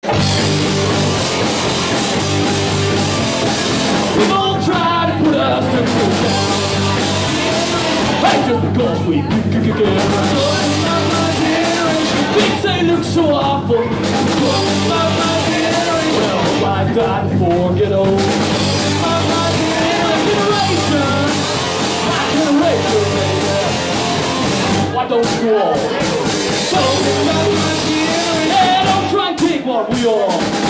We've all tried to put us to sleep. Hey, just because we pick again. Things they look so awful. Well, I died before I get old. My generation, baby. Why don't you all? So, yeah, don't try and take what we all.